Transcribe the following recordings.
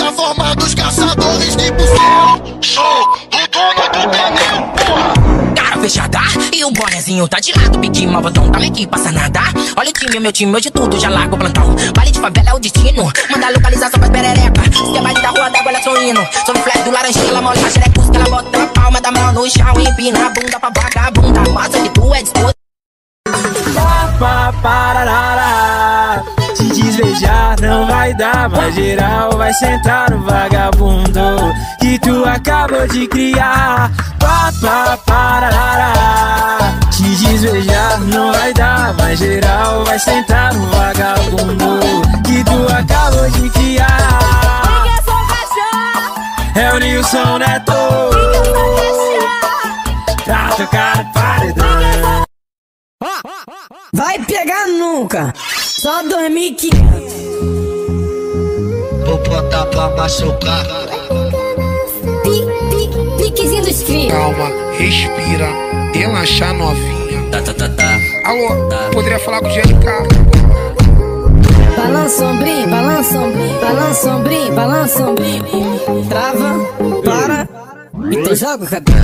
Tá formando os caçadores de buceta. Sou o dono do planeta, porra. Cara fechada e o bonezinho tá de lado. Pique malvadão, tá meio que passa nada. Olha o time, meu time, hoje tudo já largo o plantão. Baile de favela é o destino, manda localização pra perereca. Se é baile da rua d'água, ela tô indo. Sob o flash do laranjinha, ela molha a xerecus que ela bota a palma da mão no chão e empina a bunda pra vagabunda. Mostra que tu é disposto. Te desvejar não vai dar, mas geral vai sentar no vagabundo que tu acabou de criar. Te desvejar não vai dar, mas geral vai sentar no vagabundo que tu acabou de criar. É o Nilson Neto pra tocar no paredão. Vai pegar nunca, só 2015. Vou botar pra machucar. Piquezinho dos cria. Calma, respira, relaxa novinha. Alô, poderia falar com o GLK? Balança ombrinho, balança ombrinho, balança ombrinho, balança ombrinho. Trava, para, e tu joga o cabelo.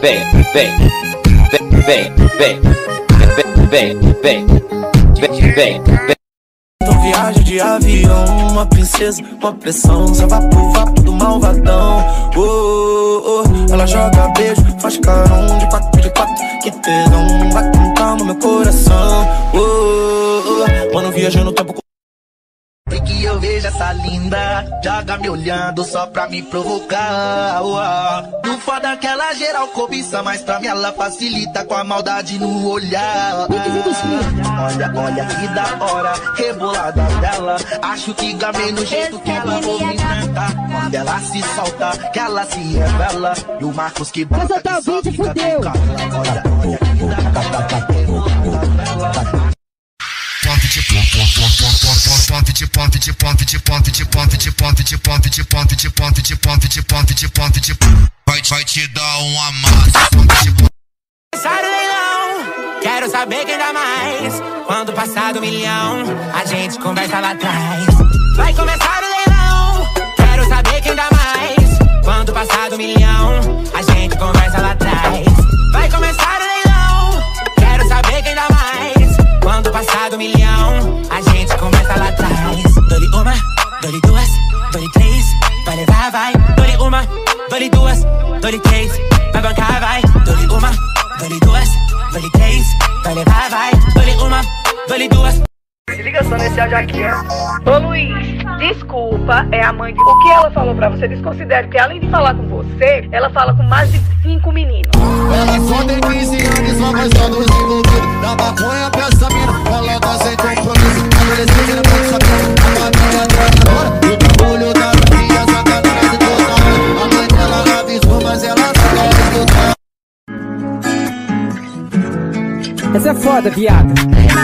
Vem. Então viagem de avião, uma princesa, uma pressão, só vapo do malvadão. Ela joga beijo, faz carão de quatro, que tesão, vai com calma meu coração. Mano, viajando no tempo. E que eu vejo essa linda, joga me olhando só pra me provocar. Não foda que ela geral cobiça, mas pra mim ela facilita com a maldade no olhar. Olha que da hora, rebolada dela. Acho que gamei no jeito que ela movimenta. Quando ela se solta, que ela se revela. E o Marcos que bota que só fica com cara. Olha que da hora, rebolada dela. Vai te dar um amasso. Começar o leilão, quero saber quem dá mais. Quando passar do milhão, a gente conversa lá atrás. Vai começar o leilão, quero saber quem dá mais. Quando passar do milhão, a gente conversa lá atrás. Vai começar o leilão, quero saber quem dá mais. Quando passar do milhão, a gente começa lá atrás. Dou-lhe uma, dou-lhe duas, dou-lhe três, vai levar, vai. Dou-lhe uma, dou-lhe duas, dou-lhe três, vai bancar, vai. Dou-lhe uma, dou-lhe duas, dou-lhe três, vai levar, vai. Dou-lhe uma, dou-lhe duas. Se liga só nesse áudio aqui, ó. Ô Luiz, desculpa, é a mãe de... O que ela falou pra você, desconsidere que além de falar com você, ela fala com mais de 5 meninos. Ela só tem 15 anos, só vai só nos envolvidos. Da maconha pra essa mina, ela não aceita compromisso. Adolescente não pode saber, a maconha atrás agora. E o bagulho da minha sacanagem total. A mãe dela avisou, mas ela só vai escutar. Essa é foda, viado.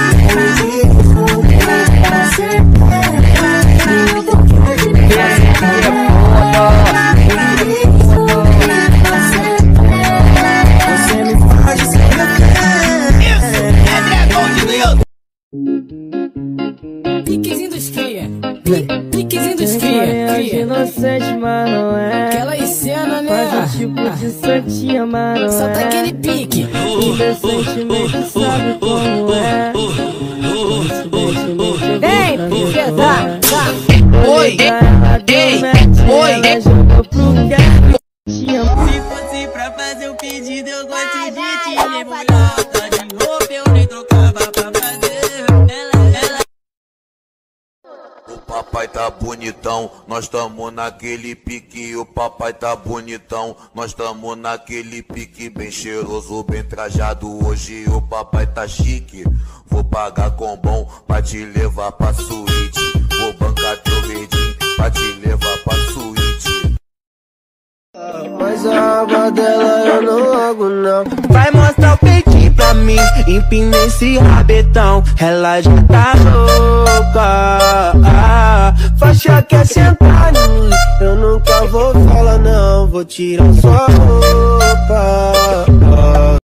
Piquezinho dos cria, piquezinho dos cria. Inocente, mas não é. Aquela cena, né? Faz um tipo de santinha, mas não Só tá é. aquele pique. Indecentemente sabe como é. Ei, piquezada. Oi, Se fosse pra fazer um pedido, eu gosto de te mulata de roupa, eu nem trocava pra fazer. Ela O papai tá bonitão, nós tamo naquele pique. O papai tá bonitão, nós tamo naquele pique. Bem cheiroso, bem trajado, hoje o papai tá chique. Vou pagar com bom pra te levar pra suíte. Vou bancar teu verdinho pra te levar pra suíte. mas a aba dela eu não logo não. Vai mostrar o peitinho pra mim, empina esse rabetão. Ela já tá louca, faixa quer sentar em mim. Eu nunca vou falar não, vou tirar sua roupa.